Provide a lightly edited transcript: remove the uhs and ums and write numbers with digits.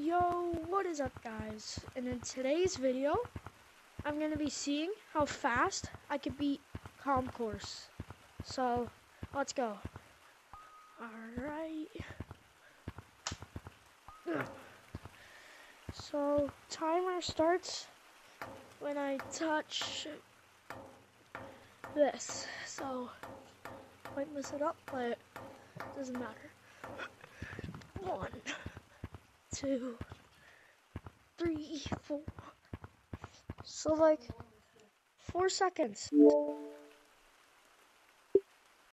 Yo, what is up guys? And in today's video, I'm going to be seeing how fast I can beat Calm Course. So, let's go. Alright. So, timer starts when I touch this. So, might mess it up, but it doesn't matter. 1, 2, 3, 4. So like 4 seconds.